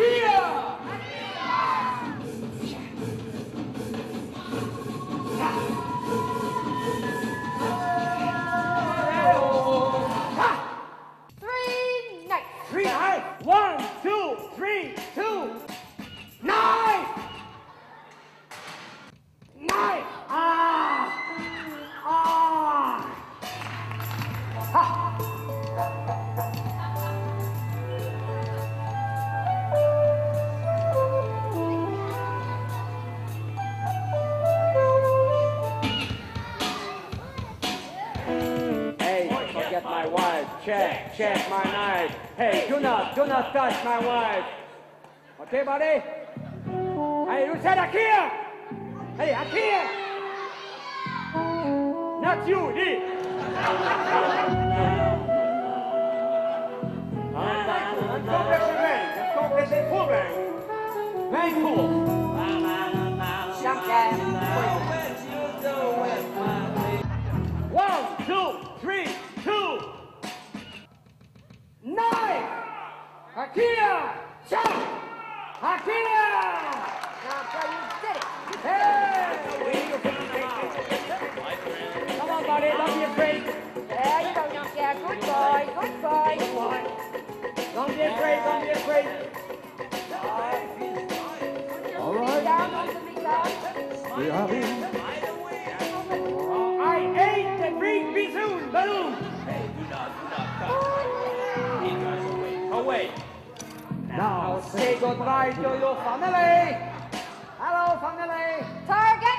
Akira! Three nights. 1, 2, 3, 2. Nine. Nine. Ah. Ah. Ha. Hey, forget my wife. Check my knife. Hey, do not touch my wife. Okay, buddy? Hey, you said Akira! Hey, Akira! Not you, Lee! Complètement problème. 20 tours. Chaque 1, 2, 3, 2. 9. Akira! Chop! Akira! Now, so you did it. Hey! Come on, buddy, don't be afraid. There you go, young guy. Good boy, good boy. Come on. Don't be afraid, don't be afraid. All right. Down on the big dog. We are in. I ate the big balloon. Hey, do not touch. He drives away. Now say goodbye to your family. Hello, family. Target!